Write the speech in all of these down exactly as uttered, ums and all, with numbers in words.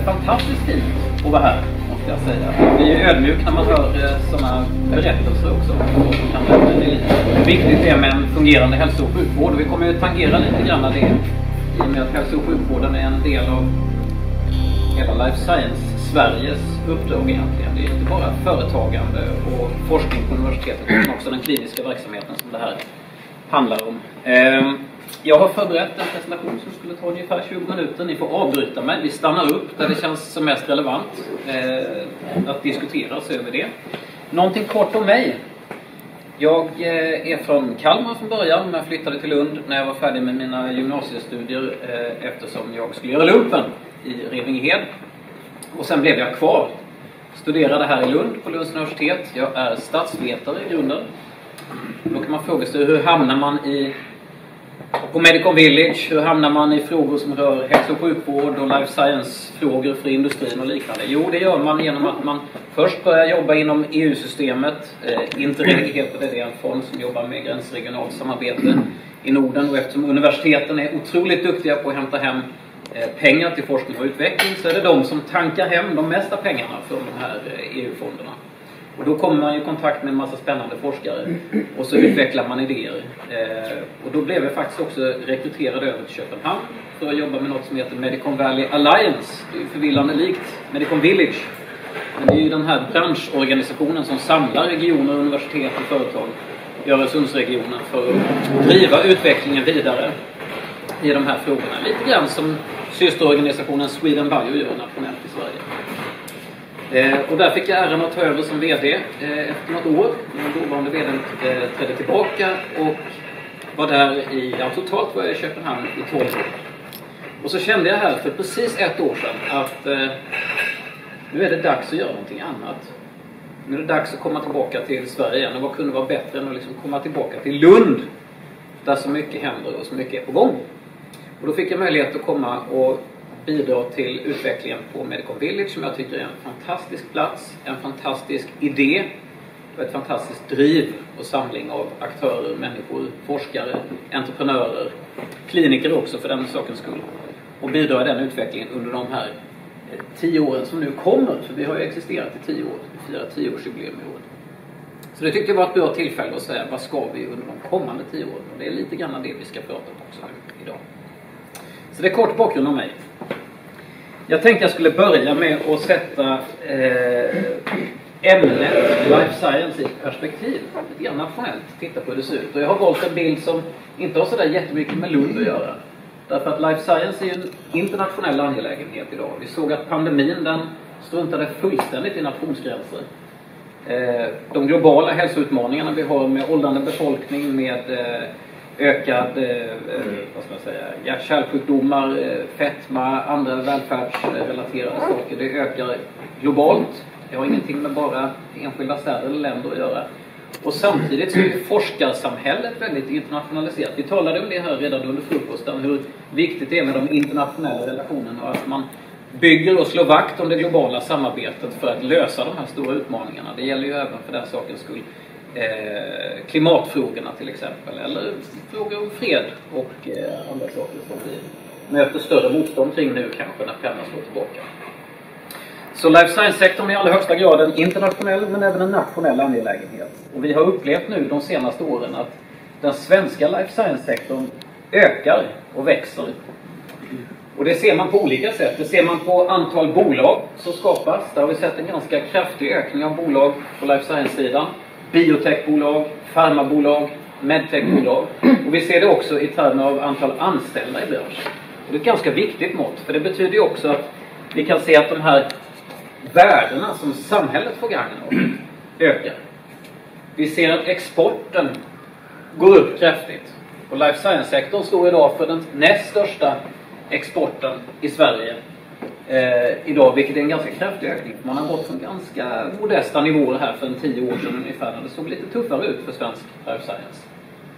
fantastiskt fint att vara här, måste jag säga. Vi är ödmjuka när man hör sådana berättelser också. Hur viktigt det är med en fungerande hälso- och sjukvård. Och vi kommer ju tangera lite grann av det i och med att hälso- och sjukvården är en del av hela Life Science Sveriges uppdrag egentligen. Det är inte bara företagande och forskning på universitetet utan också den kliniska verksamheten som det här handlar om. Jag har förberett en presentation som skulle ta ungefär tjugo minuter. Ni får avbryta mig. Vi stannar upp där det känns som mest relevant att diskutera sig över det. Någonting kort om mig. Jag är från Kalmar från början, men jag flyttade till Lund när jag var färdig med mina gymnasiestudier eftersom jag skulle göra lumpen i Revingehed. Och sen blev jag kvar. Studerade här i Lund på Lunds universitet. Jag är statsvetare i grunden. Då kan man fråga sig, hur hamnar man i på Medicon Village? Hur hamnar man i frågor som rör hälso- och sjukvård och life science-frågor för industrin och liknande? Jo, det gör man genom att man först börjar jobba inom E U-systemet. Eh, Interreg heter det, det är en fond som jobbar med gränsregionalt samarbete i Norden. Och eftersom universiteten är otroligt duktiga på att hämta hem eh, pengar till forskning och utveckling, så är det de som tankar hem de mesta pengarna från de här eh, E U-fonderna. Och då kommer man i kontakt med en massa spännande forskare och så utvecklar man idéer. Eh, och då blev jag faktiskt också rekryterad över till Köpenhamn för att jobba med något som heter Medicon Valley Alliance. Det är ju förvillande likt Medicon Village. Men det är ju den här branschorganisationen som samlar regioner, universitet och företag i Öresundsregionen för att driva utvecklingen vidare i de här frågorna. Lite grann som systerorganisationen Sweden Bio gör nationellt i Sverige. Eh, och där fick jag äran att ta över som vd eh, efter något år. Den dåvarande vdn eh, trädde tillbaka och var där i, ja, totalt var jag i Köpenhamn i tolv år. Och så kände jag här för precis ett år sedan att eh, nu är det dags att göra någonting annat. Nu är det dags att komma tillbaka till Sverige igen. Och vad kunde vara bättre än att liksom komma tillbaka till Lund, där så mycket händer och så mycket är på gång. Och då fick jag möjlighet att komma och bidra till utvecklingen på Medicon Village, som jag tycker är en fantastisk plats, en fantastisk idé och ett fantastiskt driv och samling av aktörer, människor, forskare, entreprenörer, kliniker också för den sakens skull. Och bidra i den utvecklingen under de här tio åren som nu kommer, för vi har ju existerat i tio år, vi firar tioårsjubileum i år. Så det tyckte jag var ett bra tillfälle att säga, vad ska vi under de kommande tio åren? Och det är lite grann det vi ska prata om också idag. Så det är kort bakgrund om mig. Jag tänkte jag skulle börja med att sätta eh, ämnet Life Science i perspektiv. Lite grann nationellt, titta på hur det ser ut. Och jag har valt en bild som inte har sådär jättemycket med Lund att göra. Därför att Life Science är en internationell angelägenhet idag. Vi såg att pandemin, den struntade fullständigt i nationsgränser. Eh, de globala hälsoutmaningarna vi har med åldrande befolkning, med eh, ökad eh, vad ska man säga, hjärt-kärlsjukdomar, eh, fetma, andra välfärdsrelaterade saker. Det ökar globalt. Det har ingenting med bara enskilda städer eller länder att göra. Och samtidigt så är ju forskarsamhället väldigt internationaliserat. Vi talade om det här redan under frukosten, hur viktigt det är med de internationella relationerna och att man bygger och slår vakt om det globala samarbetet för att lösa de här stora utmaningarna. Det gäller ju även för den sakens skull Eh, klimatfrågorna till exempel, eller frågor om fred och eh, andra saker som vi möter större motstånd kring nu kanske när pennan slår tillbaka. Så life science-sektorn är i allra högsta grad en internationell men även en nationell angelägenhet. Och vi har upplevt nu de senaste åren att den svenska life science-sektorn ökar och växer. Och det ser man på olika sätt. Det ser man på antal bolag som skapas. Där har vi sett en ganska kraftig ökning av bolag på life science-sidan. Biotechbolag, farmabolag, medtechbolag. Och vi ser det också i termer av antal anställda i branschen. Och det är ett ganska viktigt mått. För det betyder ju också att vi kan se att de här värdena som samhället får gagn av ökar. Vi ser att exporten går upp kraftigt. Och life science-sektorn står idag för den näst största exporten i Sverige eh, idag, vilket är en ganska kraftig ökning. Man har gått från ganska modesta nivåer här för en tio år sedan ungefär, när det såg lite tuffare ut för svensk life science.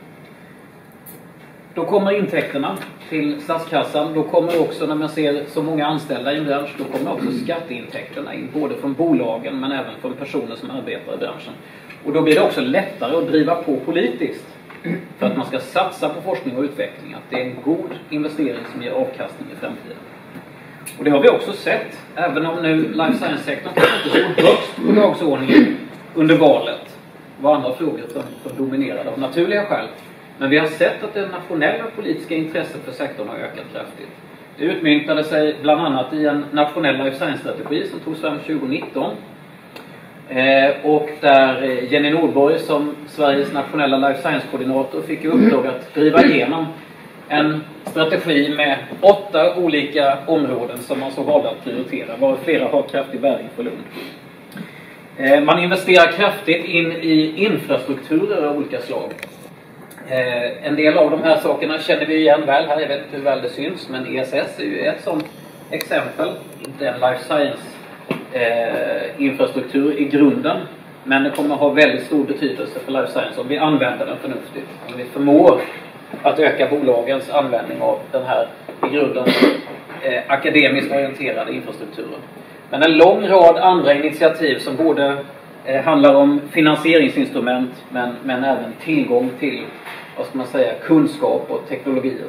Då kommer intäkterna till statskassan. Då kommer också, när man ser så många anställda i en bransch, då kommer också skatteintäkterna in, både från bolagen men även från personer som arbetar i branschen. Och då blir det också lättare att driva på politiskt för att man ska satsa på forskning och utveckling, att det är en god investering som ger avkastning i framtiden. Och det har vi också sett, även om nu life science-sektorn inte stod högst på dagordningen under valet. Det var andra frågor som, som dominerade av naturliga skäl. Men vi har sett att det nationella politiska intresset för sektorn har ökat kraftigt. Det utmyntade sig bland annat i en nationell life science-strategi som togs fram tjugonitton. Eh, och där Jenny Nordborg som Sveriges nationella life science-koordinator fick i uppdrag att driva igenom en strategi med åtta olika områden som man så valde att prioritera, var flera har kraftig bäring för Lund. Eh, man investerar kraftigt in i infrastrukturer av olika slag. Eh, en del av de här sakerna känner vi igen väl här, jag vet inte hur väl det syns, men E S S är ju ett sådant exempel. Inte en life science eh, infrastruktur i grunden, men det kommer att ha väldigt stor betydelse för life science om vi använder den förnuftigt. Om vi förmår att öka bolagens användning av den här i grunden eh, akademiskt orienterade infrastrukturen. Men en lång rad andra initiativ som både eh, handlar om finansieringsinstrument men, men även tillgång till, vad ska man säga, kunskap och teknologier.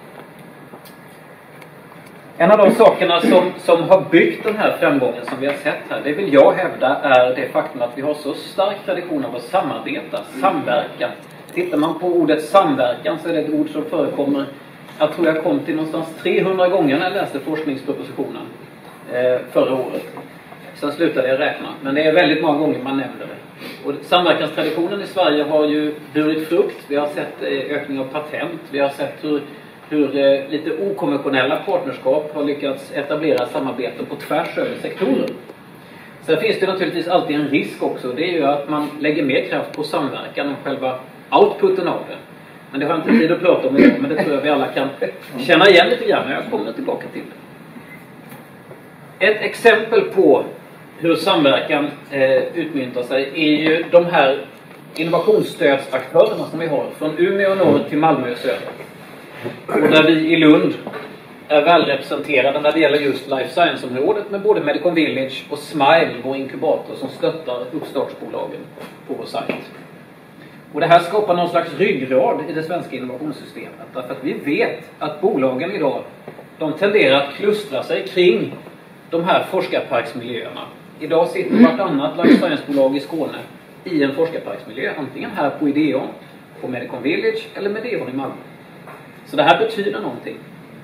En av de sakerna som, som har byggt den här framgången som vi har sett här, det vill jag hävda är det faktum att vi har så stark tradition av att samarbeta, samverka. Tittar man på ordet samverkan så är det ett ord som förekommer, jag tror jag kom till någonstans trehundra gånger när jag läste forskningspropositionen eh, förra året. Sen slutade jag räkna, men det är väldigt många gånger man nämner det. Och samverkanstraditionen i Sverige har ju burit frukt. Vi har sett eh, ökning av patent, vi har sett hur, hur eh, lite okonventionella partnerskap har lyckats etablera samarbeten på tvärs över sektorer. Sen finns det naturligtvis alltid en risk också, det är ju att man lägger mer kraft på samverkan än själva outputen av det. Men det har jag inte tid att prata om idag, men det tror jag vi alla kan känna igen lite grann när jag kommer tillbaka till det. Ett exempel på hur samverkan eh, utmyntar sig är ju de här innovationsstödsaktörerna som vi har från Umeå norr till Malmö och söder. Och där vi i Lund är väl representerade när det gäller just life science-området med både Medicon Village och Smile, vår inkubator som stöttar uppstartsbolagen på vår sajt. Och det här skapar någon slags ryggrad i det svenska innovationssystemet. Därför att vi vet att bolagen idag, de tenderar att klustra sig kring de här forskarparksmiljöerna. Idag sitter vartannat life science-bolag i Skåne i en forskarparksmiljö. Antingen här på Ideon, på Medicon Village eller Medeon i Malmö. Så det här betyder någonting.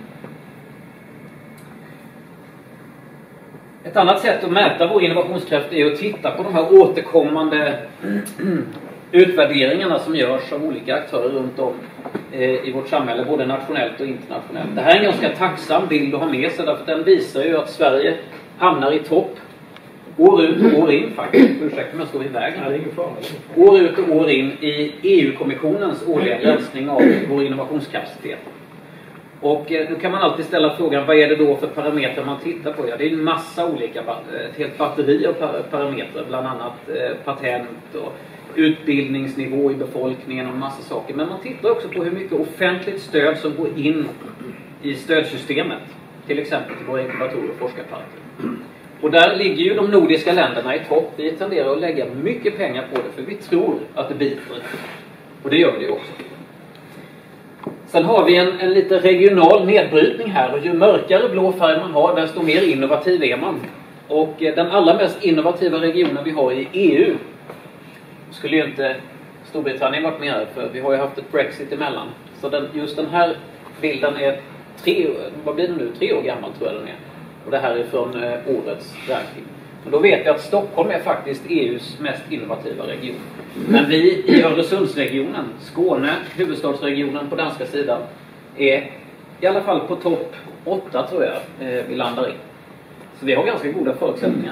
Ett annat sätt att mäta vår innovationskraft är att titta på de här återkommande utvärderingarna som görs av olika aktörer runt om eh, i vårt samhälle, både nationellt och internationellt. Det här är en ganska tacksam bild att ha med sig, därför att den visar ju att Sverige hamnar i topp år ut och år in faktiskt. Ursäkta om jag står i vägen. Ja, det är ingen fara. År ut och år in i E U-kommissionens årliga granskning av vår innovationskapacitet. Och eh, nu kan man alltid ställa frågan, vad är det då för parametrar man tittar på? Ja, det är en massa olika, ett helt batteri av parametrar, bland annat eh, patent och utbildningsnivå i befolkningen och en massa saker. Men man tittar också på hur mycket offentligt stöd som går in i stödsystemet. Till exempel till våra inkubatorer och forskarparker. Och där ligger ju de nordiska länderna i topp. Vi tenderar att lägga mycket pengar på det för vi tror att det biter. Och det gör det ju också. Sen har vi en, en lite regional nedbrytning här. Och ju mörkare blå färg man har, desto mer innovativ är man. Och den allra mest innovativa regionen vi har i E U skulle ju inte Storbritannien varit med, för vi har ju haft ett Brexit emellan. Så den, just den här bilden är tre, vad blir det nu? Tre år gammal tror jag den är. Och det här är från eh, årets ranking. Och då vet jag att Stockholm är faktiskt E U:s mest innovativa region. Men vi i Öresundsregionen, Skåne, huvudstadsregionen på danska sidan, är i alla fall på topp åtta tror jag eh, vi landar i. Så vi har ganska goda förutsättningar.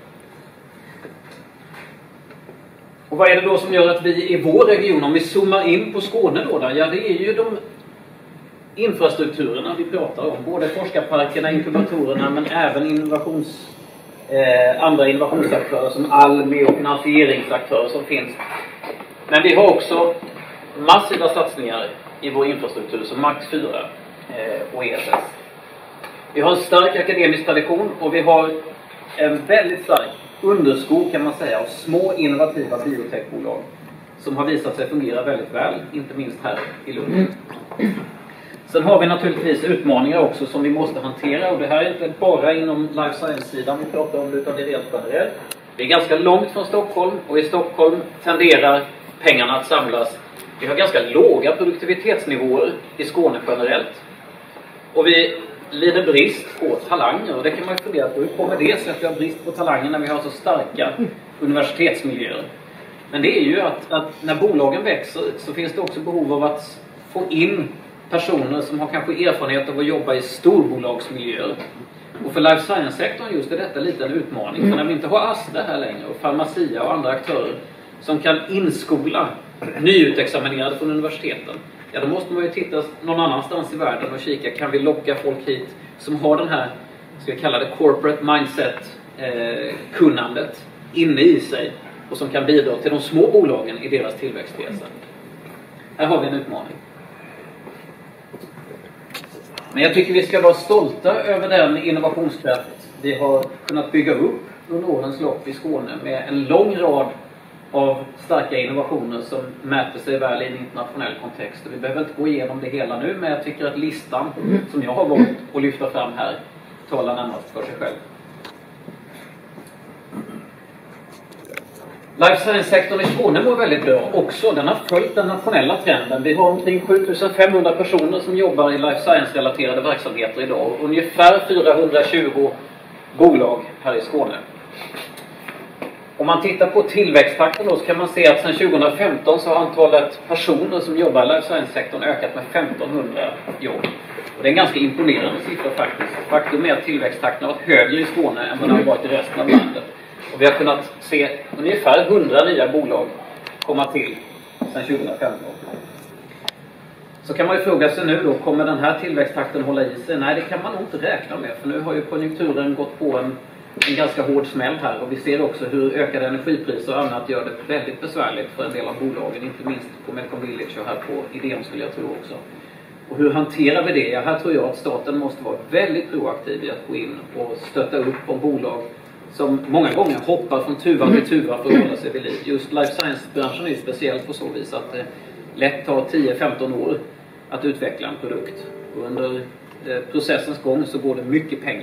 Och vad är det då som gör att vi i vår region, om vi zoomar in på Skåne då, då ja det är ju de infrastrukturerna vi pratar om. Både forskarparkerna, inkubatorerna men även innovations, eh, andra innovationsaktörer som Almi och finansieringsaktörer som finns. Men vi har också massiva satsningar i vår infrastruktur som Max fyra eh, och E S S. Vi har en stark akademisk tradition och vi har en väldigt stark underskog kan man säga av små innovativa biotechbolag som har visat sig fungera väldigt väl, inte minst här i Lund. Sen har vi naturligtvis utmaningar också som vi måste hantera. Och det här är inte bara inom life science-sidan vi pratar om, utan det är rent generellt. Vi är ganska långt från Stockholm, och i Stockholm tenderar pengarna att samlas. Vi har ganska låga produktivitetsnivåer i Skåne generellt. Och vi lider brist på talanger. Och det kan man ju fundera på. Hur kommer det sig att vi har brist på talanger när vi har så starka universitetsmiljöer? Men det är ju att, att när bolagen växer så finns det också behov av att få in personer som har kanske erfarenhet av att jobba i storbolagsmiljöer. Och för life science-sektorn just är detta lite en utmaning. För när vi inte har Astra här längre och Pharmacia och andra aktörer som kan inskola nyutexaminerade från universiteten, ja, då måste man ju titta någon annanstans i världen och kika, kan vi locka folk hit som har den här, ska jag kalla det, corporate mindset eh, kunnandet inne i sig och som kan bidra till de små bolagen i deras tillväxtresa. Här har vi en utmaning. Men jag tycker vi ska vara stolta över den innovationskraft vi har kunnat bygga upp under årens lopp i Skåne med en lång rad av starka innovationer som mäter sig väl i en internationell kontext. Och vi behöver inte gå igenom det hela nu, men jag tycker att listan som jag har valt att lyfta fram här talar närmast för sig själv. Life science-sektorn i Skåne mår väldigt bra också. Den har följt den nationella trenden. Vi har omkring sju tusen femhundra personer som jobbar i life science-relaterade verksamheter idag. Och ungefär fyrahundratjugo bolag här i Skåne. Om man tittar på tillväxttakten då så kan man se att sedan tjugohundrafemton så har antalet personer som jobbar i life science-sektorn ökat med femtonhundra jobb. Och det är en ganska imponerande siffra faktiskt. Faktum är att tillväxttakten har varit högre i Skåne än vad den har varit i resten av landet. Och vi har kunnat se ungefär hundra nya bolag komma till sedan tjugohundrafemton. Så kan man ju fråga sig nu då, kommer den här tillväxttakten hålla i sig? Nej, det kan man nog inte räkna med. För nu har ju konjunkturen gått på en, en ganska hård smäll här. Och vi ser också hur ökade energipriser och annat gör det väldigt besvärligt för en del av bolagen. Inte minst på Medicon Village och här på Ideon skulle jag tro också. Och hur hanterar vi det? Ja, här tror jag att staten måste vara väldigt proaktiv i att gå in och stötta upp om bolag som många gånger hoppar från tuva till tuva för att hålla sig vid liv. Just life science-branschen är speciellt på så vis att det lätt tar tio femton år att utveckla en produkt. Och under processens gång så går det mycket pengar.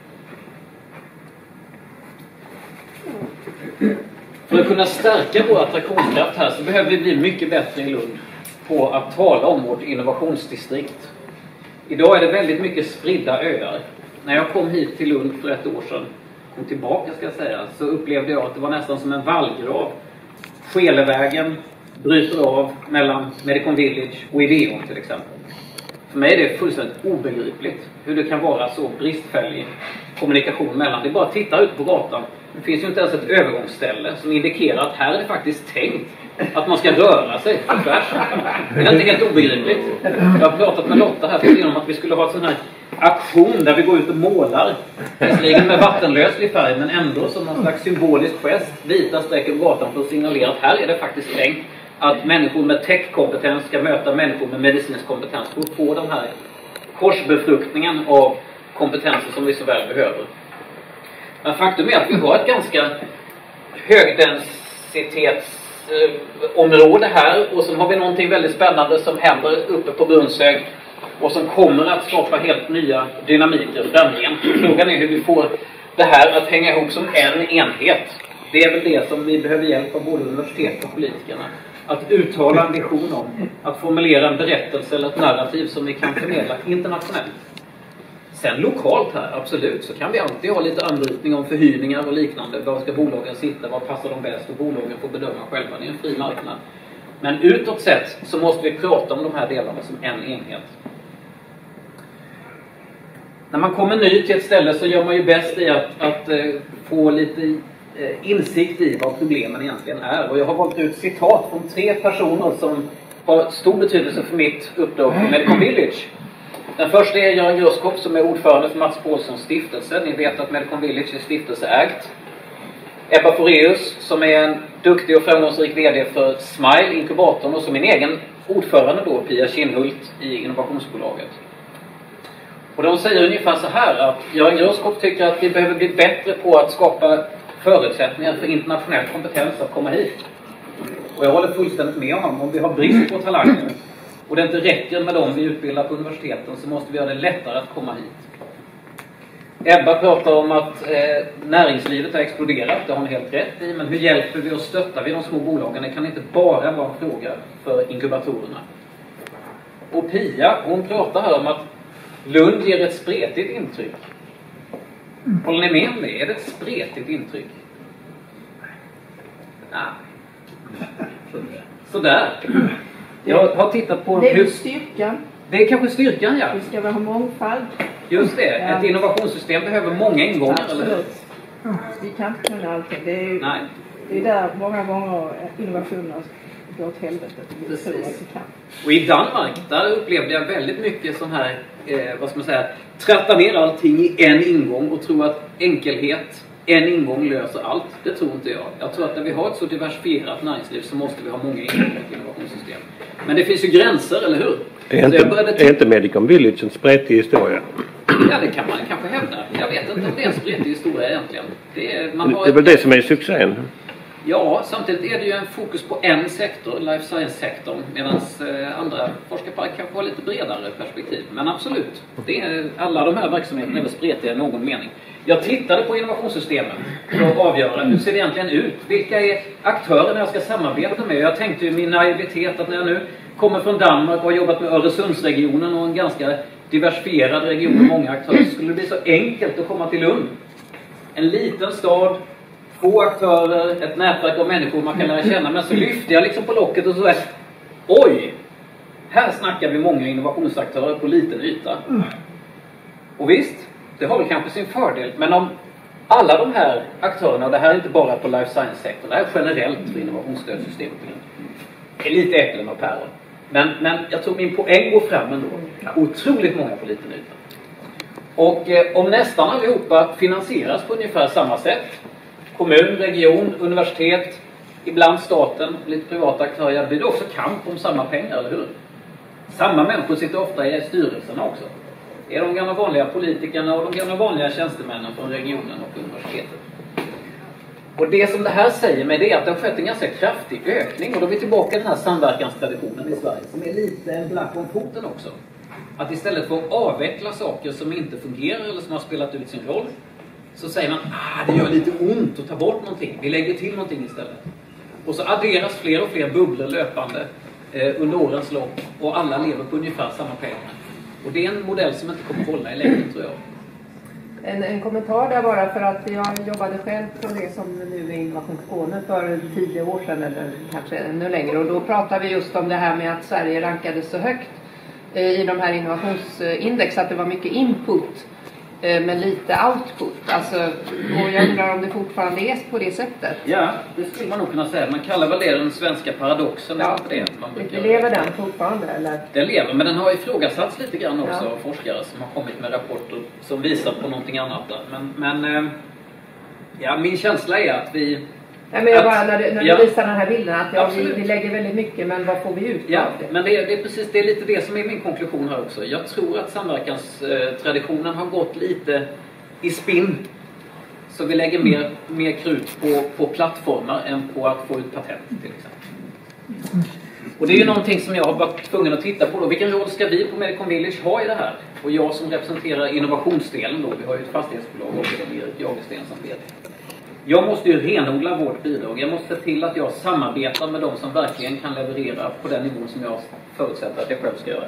För att kunna stärka vår attraktionskraft här så behöver vi bli mycket bättre i Lund på att tala om vårt innovationsdistrikt. Idag är det väldigt mycket spridda öar. När jag kom hit till Lund för ett år sedan, kom tillbaka ska jag säga, så upplevde jag att det var nästan som en vallgrav. Skelevägen bryter av mellan Medicon Village och Ideon till exempel. För mig är det fullständigt obegripligt hur det kan vara så bristfällig kommunikation mellan. Det är bara att titta ut på gatan. Det finns ju inte ens ett övergångsställe som indikerar att här är det faktiskt tänkt att man ska röra sig tvärs. Det är inte helt obegripligt. Jag har pratat med Lotta här för om att vi skulle ha en sån här aktion där vi går ut och målar. Visserligen med vattenlöslig färg men ändå som någon slags symbolisk gest. Vita streck på gatan för att signalera att här är det faktiskt tänkt att människor med tech-kompetens ska möta människor med medicinsk kompetens för att få den här korsbefruktningen av kompetenser som vi så väl behöver. Men faktum är att vi har ett ganska högdensitetsområde här och så har vi någonting väldigt spännande som händer uppe på Brunnshög och som kommer att skapa helt nya dynamiker framgent. Frågan är hur vi får det här att hänga ihop som en enhet. Det är väl det som vi behöver hjälp av både universitet och politikerna. Att uttala en vision om, att formulera en berättelse eller ett narrativ som vi kan förmedla internationellt. Sen lokalt här, absolut, så kan vi alltid ha lite anbrytning om förhyrningar och liknande. Var ska bolagen sitta, var passar de bäst och bolagen får bedöma själva. Det är en fri marknad. Men utåt sett så måste vi prata om de här delarna som en enhet. När man kommer ny till ett ställe så gör man ju bäst i att, att uh, få lite uh, insikt i vad problemen egentligen är. Och jag har valt ut citat från tre personer som har stor betydelse för mitt uppdrag på Medicon Village. Den första är Göran Grosskopf som är ordförande för Mats Paulssons stiftelse. Ni vet att Medicon Village är stiftelseägt. Ebba Foreus som är en duktig och framgångsrik vd för Smile inkubatorn och som min egen ordförande då, Pia Kinnhult i innovationsbolaget. Och de säger ungefär så här att Göran Grosskopf tycker att vi behöver bli bättre på att skapa förutsättningar för internationell kompetens att komma hit. Och jag håller fullständigt med honom. Om vi har brist på talanger och det inte räcker med dem vi utbildar på universiteten, så måste vi göra det lättare att komma hit. Ebba pratar om att eh, näringslivet har exploderat, det har hon helt rätt i, men hur hjälper vi och stöttar vi de små bolagen? Det kan inte bara vara en fråga för inkubatorerna. Och Pia, hon pratar här om att Lund ger ett spretigt intryck. Håller ni med om det? Är det ett spretigt intryck? Nej. Sådär. Jag har tittat på... Det är hur... styrkan. Det är kanske styrkan, ja. Vi ska ha mångfald. Just det. Ja. Ett innovationssystem behöver många ingångar, absolut. Eller hur? Vi kan inte kunna allting. Det är ju, Nej. det är där många gånger innovationer går åt helvete. Vi tror att vi kan. Och i Danmark, där upplevde jag väldigt mycket sån här, eh, vad ska man säga, tratta ner allting i en ingång och tro att enkelhet, en ingång löser allt. Det tror inte jag. Jag tror att när vi har ett så diversifierat näringsliv så måste vi ha många ingångar i innovationssystem. Men det finns ju gränser, eller hur? Är inte, är inte Medicon Village en spretig historia? Ja, det kan man kanske hävda. Jag vet inte om det är en spretig historia egentligen. Det är, man har det är väl det som är succén? Ja, samtidigt är det ju en fokus på en sektor, life science-sektorn, medan eh, andra forskarparker kanske har lite bredare perspektiv. Men absolut, det är, alla de här verksamheterna är väl spretiga i någon mening. Jag tittade på innovationssystemen för att avgöra hur ser det egentligen ut. Vilka är aktörerna jag ska samarbeta med? Jag tänkte ju min naivitet att när jag nu kommer från Danmark och har jobbat med Öresundsregionen och en ganska diversifierad region med många aktörer, så skulle det bli så enkelt att komma till Lund. En liten stad, få aktörer, ett nätverk av människor man kan lära känna. Men så lyfte jag liksom på locket och så är oj, här snackar vi många innovationsaktörer på liten yta. Och visst, det har väl kanske sin fördel. Men om alla de här aktörerna, och det här är inte bara på life science-sektorn, det här är generellt för innovationsstödsystemet. Det är lite äpplen och päron. Men, men jag tror min poäng går fram ändå. Otroligt många på liten yta. Och eh, om nästan allihopa finansieras på ungefär samma sätt, kommun, region, universitet, ibland staten, lite privata aktörer, blir det också kamp om samma pengar, eller hur? Samma människor sitter ofta i styrelserna också. Det är de gamla vanliga politikerna och de gamla vanliga tjänstemännen från regionen och universitetet. Och det som det här säger mig, det är att det har skett en ganska kraftig ökning. Och då är vi tillbaka i den här samverkanstraditionen i Sverige, som är lite en black om foten också. Att istället för att avveckla saker som inte fungerar eller som har spelat ut sin roll, så säger man, ah, det gör lite ont att ta bort någonting. Vi lägger till någonting istället. Och så adderas fler och fler bubblor löpande eh, under årens lopp. Och alla lever på ungefär samma pengar. Och det är en modell som inte kommer hålla i längden, tror jag. En, en kommentar där bara, för att jag jobbade själv på det som nu är Innovation Skåne för tio år sedan eller kanske ännu längre. Och då pratade vi just om det här med att Sverige rankades så högt eh, i de här innovationsindex, att det var mycket input med lite output. Alltså, och jag undrar om det fortfarande är på det sättet. Ja, det skulle man nog kunna säga. Man kallar väl det den svenska paradoxen. Ja, det man brukar... lever den fortfarande? Eller? Den lever, men den har ifrågasatts lite grann också ja. av forskare som har kommit med rapporter som visar på någonting annat där. Men, men ja, min känsla är att vi... Nej, men jag bara, när du, när du ja, visar den här bilden, att ja, vi, vi lägger väldigt mycket, men vad får vi ut ja, av det? Men det är, det är precis det är lite det som är min konklusion här också. Jag tror att samverkanstraditionen har gått lite i spinn. Så vi lägger mer, mer krut på, på plattformar än på att få ut patent till exempel. Och det är ju någonting som jag har varit tvungen att titta på då. Vilken roll ska vi på Medicon Village ha i det här? Och jag som representerar innovationsdelen då, vi har ju ett fastighetsbolag och det är Erik Jagersten som vd. Jag måste ju renodla vårt bidrag. Jag måste se till att jag samarbetar med de som verkligen kan leverera på den nivån som jag förutsätter att jag själv ska göra.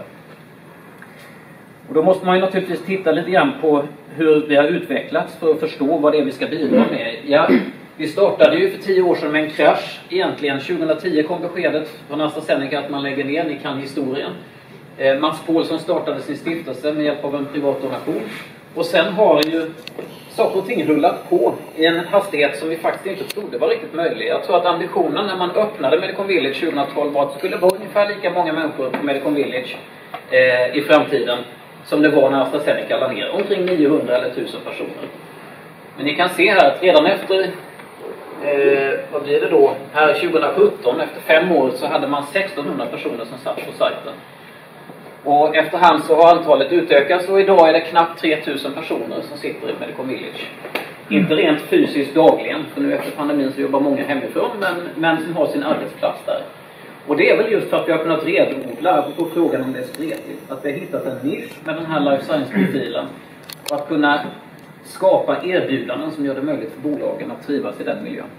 Och då måste man ju naturligtvis titta lite grann på hur det har utvecklats för att förstå vad det är vi ska bidra med. Ja, vi startade ju för tio år sedan med en krasch egentligen. tjugohundratio kom beskedet från AstraZeneca att man lägger ner, ni kan historien. Eh, Mats Paulsson startade sin stiftelse med hjälp av en privat donation. Och sen har ju saker och ting rullat på i en hastighet som vi faktiskt inte trodde var riktigt möjlig. Jag tror att ambitionen när man öppnade Medicon Village tjugohundratolv var att det skulle vara ungefär lika många människor på Medicon Village eh, i framtiden som det var när AstraZeneca la ner. Omkring niohundra eller tusen personer. Men ni kan se här att redan efter, eh, vad blir det då, här tjugosjutton, efter fem år så hade man sextonhundra personer som satt på sajten. Och efterhand så har antalet utökats och idag är det knappt tre tusen personer som sitter i Medicon Village. Inte rent fysiskt dagligen, för nu efter pandemin så jobbar många hemifrån, men, men som har sin arbetsplats där. Och det är väl just för att vi har kunnat renodla på frågan om det är spretigt. Att vi har hittat en nisch med den här life science-profilen. Och att kunna skapa erbjudanden som gör det möjligt för bolagen att trivas i den miljön.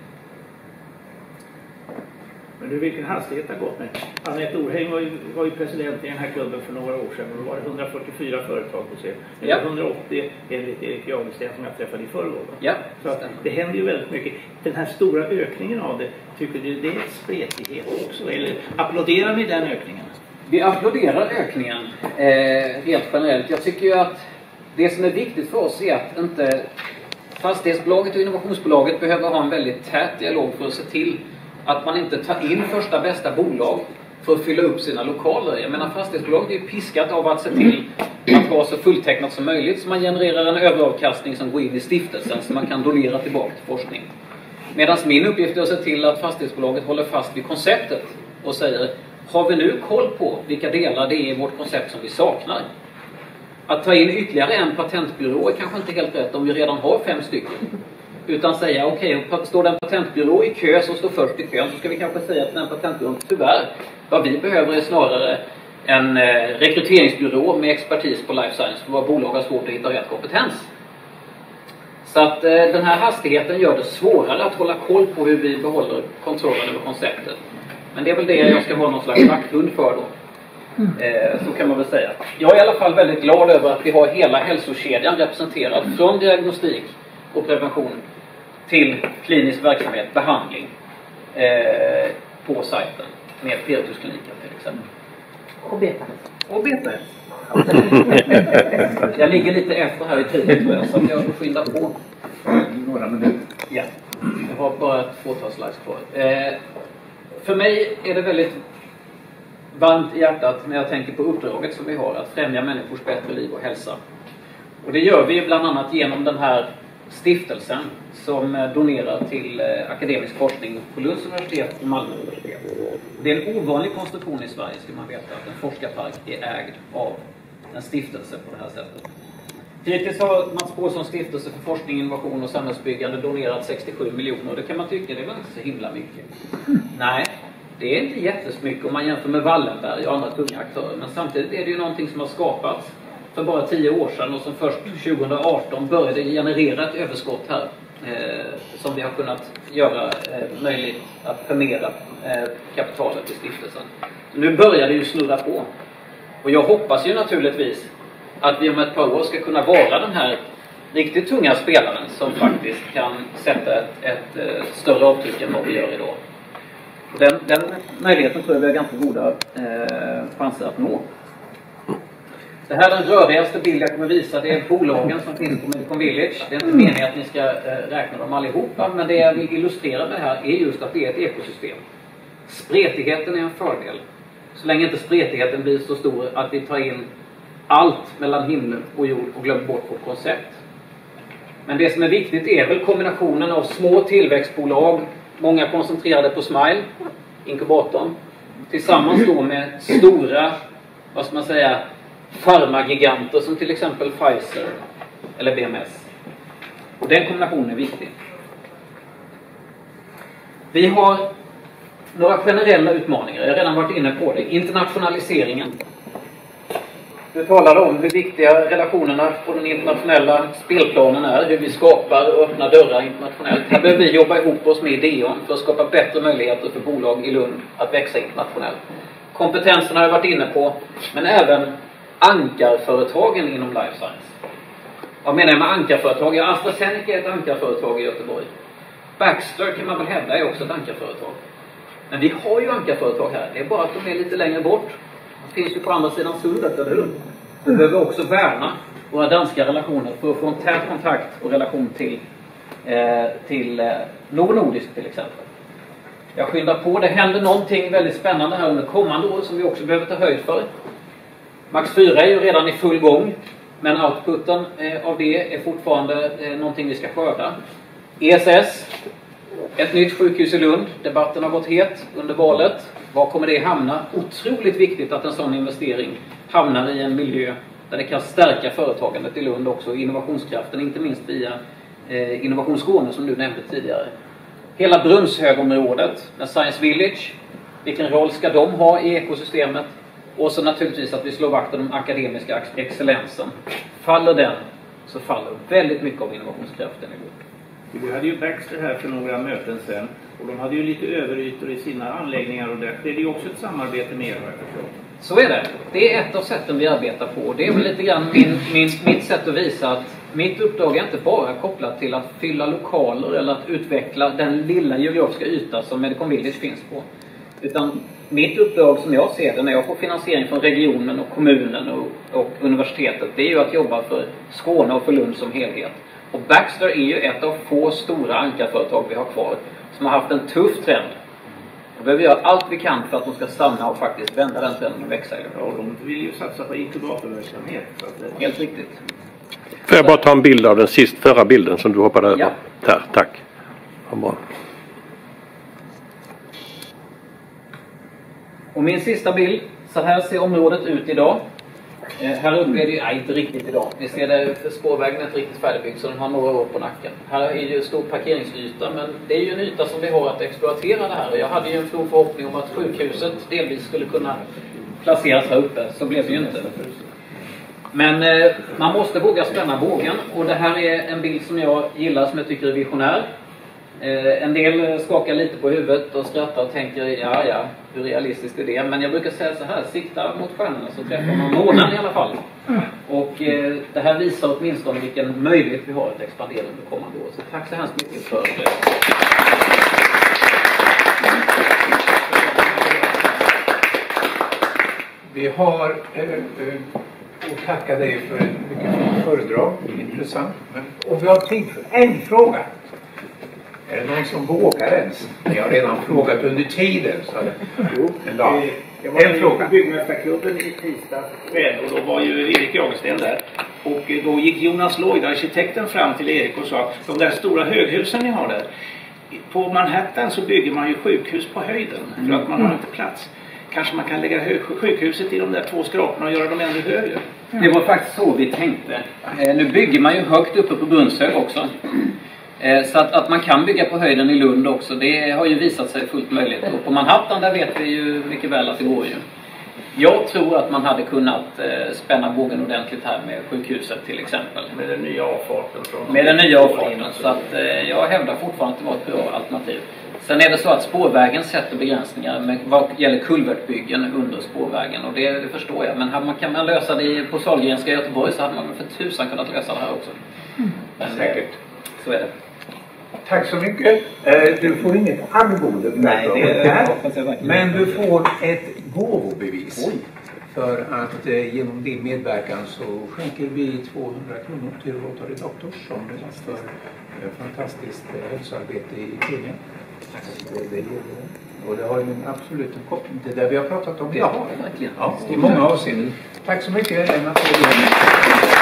Men du, vilken hastighet har gått med? Anette Orheim var ju, var ju president i den här klubben för några år sedan. Och då var det hundrafyrtiofyra företag på scen. Det Ja. var hundraåttio enligt Erik Jagersten som jag träffade i förrgår. Ja, Så att det händer ju väldigt mycket. Den här stora ökningen av det, tycker du det är spretighet också? Eller applåderar ni den ökningen? Vi applåderar ökningen eh, helt generellt. Jag tycker ju att det som är viktigt för oss är att inte fastighetsbolaget och innovationsbolaget behöver ha en väldigt tät dialog för att se till att man inte tar in första bästa bolag för att fylla upp sina lokaler. Jag menar, fastighetsbolaget är ju piskat av att se till att vara så fulltecknat som möjligt så man genererar en överavkastning som går in i stiftelsen så man kan donera tillbaka till forskning. Medan min uppgift är att se till att fastighetsbolaget håller fast vid konceptet och säger: har vi nu koll på vilka delar det är i vårt koncept som vi saknar? Att ta in ytterligare en patentbyrå är kanske inte helt rätt om vi redan har fem stycken. Utan säga, okej, okay, står det en patentbyrå i kö som står först i kön, så ska vi kanske säga till den patentbyrån: tyvärr, vad vi behöver är snarare en eh, rekryteringsbyrå med expertis på life science, för våra bolag har svårt att hitta rätt kompetens. Så att eh, den här hastigheten gör det svårare att hålla koll på hur vi behåller kontrollen över konceptet. Men det är väl det jag ska vara någon slags vakthund för då. Eh, så kan man väl säga. Jag är i alla fall väldigt glad över att vi har hela hälsokedjan representerad, från diagnostik och prevention till klinisk verksamhet, behandling eh, på sajten med Perituskliniken till exempel. Och beta. Och beta. Jag ligger lite efter här i tiden tror jag, så jag får skynda på. Några minuter. Ja, jag har bara ett fåtal slides kvar. Eh, för mig är det väldigt varmt i hjärtat när jag tänker på uppdraget som vi har att främja människors bättre liv och hälsa. Och det gör vi bland annat genom den här stiftelsen som donerar till akademisk forskning på Lunds universitet och Malmö universitet. Det är en ovanlig konstruktion i Sverige, ska man veta, att en forskarpark är ägd av en stiftelse på det här sättet. Hittills har Mats Pålssons stiftelse för forskning, innovation och samhällsbyggande donerat sextiosju miljoner, och det kan man tycka, det är väl inte så himla mycket. Nej, det är inte jättesmycket om man jämför med Wallenberg och andra tunga aktörer, men samtidigt är det ju någonting som har skapats för bara tio år sedan och som först tjugohundraarton började generera ett överskott här eh, som vi har kunnat göra eh, möjligt att förmera eh, kapitalet i stiftelsen. Så nu börjar det ju snurra på. Och jag hoppas ju naturligtvis att vi om ett par år ska kunna vara den här riktigt tunga spelaren som faktiskt kan sätta ett, ett, ett större avtryck än vad vi gör idag. Och den, den möjligheten tror jag vi har ganska goda eh, chanser att nå. Det här är den rörigaste bild jag kommer visa. Det är bolagen som finns på Medicon Village. Det är inte meningen att ni ska eh, räkna dem allihopa, men det jag vill illustrera med det här är just att det är ett ekosystem. Spretigheten är en fördel. Så länge inte spretigheten blir så stor att vi tar in allt mellan himmel och jord och glömmer bort vårt koncept. Men det som är viktigt är väl kombinationen av små tillväxtbolag, många koncentrerade på Smile, inkubatorn, tillsammans då med stora, vad ska man säga, farmagiganter som till exempel Pfizer eller B M S. Och den kombinationen är viktig. Vi har några generella utmaningar. Jag har redan varit inne på det. Internationaliseringen. Du talade om hur viktiga relationerna på den internationella spelplanen är. Hur vi skapar och öppnar dörrar internationellt. Här behöver vi jobba ihop oss med Ideon för att skapa bättre möjligheter för bolag i Lund att växa internationellt. Kompetensen har jag varit inne på. Men även ankarföretagen inom life science. Vad menar jag med ankarföretag? Ja, AstraZeneca är ett ankarföretag i Göteborg. Baxter kan man väl hävda är också ett ankarföretag. Men vi har ju ankarföretag här. Det är bara att de är lite längre bort. De finns ju på andra sidan sundet, eller hur? Vi behöver också värna våra danska relationer för att få en tät kontakt och relation till, eh, till eh, Novo Nordisk till exempel. Jag skyndar på. Det händer någonting väldigt spännande här under kommande år som vi också behöver ta höjd för. Max fyra är ju redan i full gång. Men outputen eh, av det är fortfarande eh, någonting vi ska skörda. E S S. Ett nytt sjukhus i Lund. Debatten har gått het under valet. Var kommer det hamna? Otroligt viktigt att en sån investering hamnar i en miljö där det kan stärka företagandet i Lund också. Innovationskraften, inte minst via eh, Innovation Skåne som du nämnde tidigare. Hela Brunnshögområdet med Science Village Vilken roll ska de ha i ekosystemet? Och så naturligtvis att vi slår vakt om den akademiska excellensen. Faller den så faller väldigt mycket av innovationskraften i vårt. Vi hade ju Baxter här för några möten sen. Och de hade ju lite överytor i sina anläggningar och där. Det är ju också ett samarbete med er, har jag förstått. Så är det. Det är ett av sätten vi arbetar på. Det är väl lite grann min, min, mitt sätt att visa att mitt uppdrag är inte bara kopplat till att fylla lokaler eller att utveckla den lilla geografiska yta som Medicon Village finns på. Utan mitt uppdrag som jag ser det när jag får finansiering från regionen och kommunen och, och universitetet, det är ju att jobba för Skåne och för Lund som helhet. Och Baxter är ju ett av få stora ankarföretag vi har kvar som har haft en tuff trend. Vi behöver göra allt vi kan för att de ska stanna och faktiskt vända den trenden och växa. Ja, de vill ju satsa på inkubatorverksamhet. Så att det... Helt riktigt. Får jag bara ta en bild av den sist förra bilden som du hoppade över? Ja. Där, tack. Ja, bra. Och min sista bild, så här ser området ut idag. Eh, här uppe är det ju nej, inte riktigt idag. Ni ser det, för spårvägen är inte riktigt färdigbyggd så den har några år på nacken. Här är ju stor parkeringsyta, men det är ju en yta som vi har att exploatera det här. Och jag hade ju en stor förhoppning om att sjukhuset delvis skulle kunna placeras här uppe, så blev det ju inte. Men eh, man måste våga spänna bågen, och det här är en bild som jag gillar, som jag tycker är visionär. Eh, en del skakar lite på huvudet och skrattar och tänker, ja ja, hur realistiskt är det? Men jag brukar säga så här, sikta mot stjärnorna så träffar man månen i alla fall. Och eh, det här visar åtminstone vilken möjlighet vi har att expandera under kommande år. Så tack så hemskt mycket för det. Vi har eh, eh, och tacka dig för ett mycket fint föredrag, intressant. Men, och vi har tid för en fråga. Är det någon som vågar ens? Ni har redan frågat under tiden. Så jo, en dag. Eh, jag var en fråga. Byggmästarklubben i tisdag kväll och då var ju Erik Jagersten där. Och eh, då gick Jonas Lloyd, arkitekten, fram till Erik och sa de där stora höghusen ni har där. På Manhattan så bygger man ju sjukhus på höjden för att man har inte plats. Kanske man kan lägga sjukhuset i de där två skraporna och göra dem ännu högre. Det var faktiskt så vi tänkte. Eh, nu bygger man ju högt uppe på Brunnshög också. Eh, så att, att man kan bygga på höjden i Lund också, det har ju visat sig fullt möjligt. Och på Manhattan där vet vi ju mycket väl att det går ju. Jag tror att man hade kunnat eh, spänna bågen ordentligt här med sjukhuset till exempel. Med den nya avfarten. Från med den nya avfarten. Så att eh, jag hävdar fortfarande att det var ett bra alternativ. Sen är det så att spårvägen sätter begränsningar med vad gäller kulvertbyggen under spårvägen. Och det, det förstår jag. Men hade man, kan man lösa det på Sahlgrenska i Göteborg så hade man för tusan kunnat lösa det här också. Mm. Men, säkert. Så är det. Tack så mycket. Du får inget arvode. Nej, det är det. Men du får ett gåvobevis. Oj. För att eh, genom din medverkan så skänker vi tvåhundra kronor till Rotary Doctors som för eh, fantastiskt eh, hälsoarbete i Kenya. Det, det, det. Och det har ju en absolut koppling till det vi har pratat om idag. Ja, verkligen. Ja, i många avseenden. Tack så mycket.